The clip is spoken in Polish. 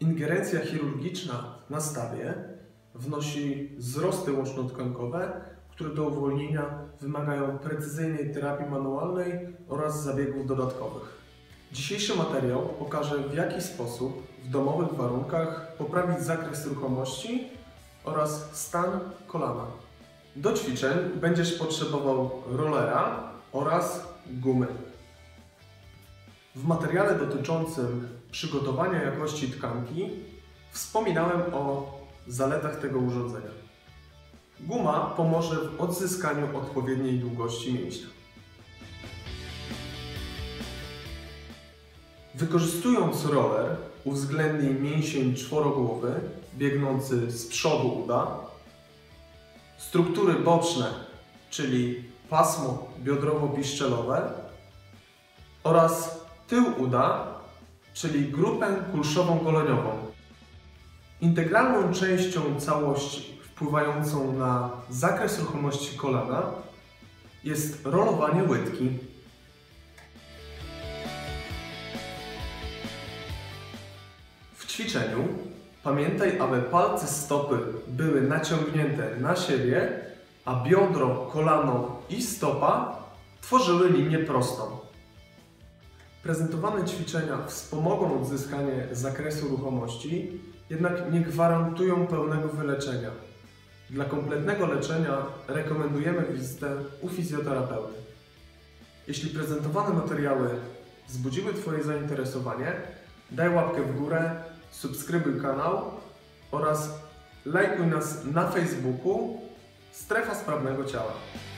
Ingerencja chirurgiczna na stawie wnosi wzrosty łączno-tkankowe, które do uwolnienia wymagają precyzyjnej terapii manualnej oraz zabiegów dodatkowych. Dzisiejszy materiał pokaże, w jaki sposób w domowych warunkach poprawić zakres ruchomości oraz stan kolana. Do ćwiczeń będziesz potrzebował rollera oraz gumy. W materiale dotyczącym przygotowania jakości tkanki wspominałem o zaletach tego urządzenia. Guma pomoże w odzyskaniu odpowiedniej długości mięśnia. Wykorzystując roller, uwzględnij mięsień czworogłowy biegnący z przodu uda, struktury boczne, czyli pasmo biodrowo-piszczelowe oraz tył uda, czyli grupę kulszowo-goleniową. Integralną częścią całości wpływającą na zakres ruchomości kolana jest rolowanie łydki. W ćwiczeniu pamiętaj, aby palce stopy były naciągnięte na siebie, a biodro, kolano i stopa tworzyły linię prostą. Prezentowane ćwiczenia wspomogą odzyskanie zakresu ruchomości, jednak nie gwarantują pełnego wyleczenia. Dla kompletnego leczenia rekomendujemy wizytę u fizjoterapeuty. Jeśli prezentowane materiały wzbudziły Twoje zainteresowanie, daj łapkę w górę, subskrybuj kanał oraz lajkuj nas na Facebooku Strefa Sprawnego Ciała.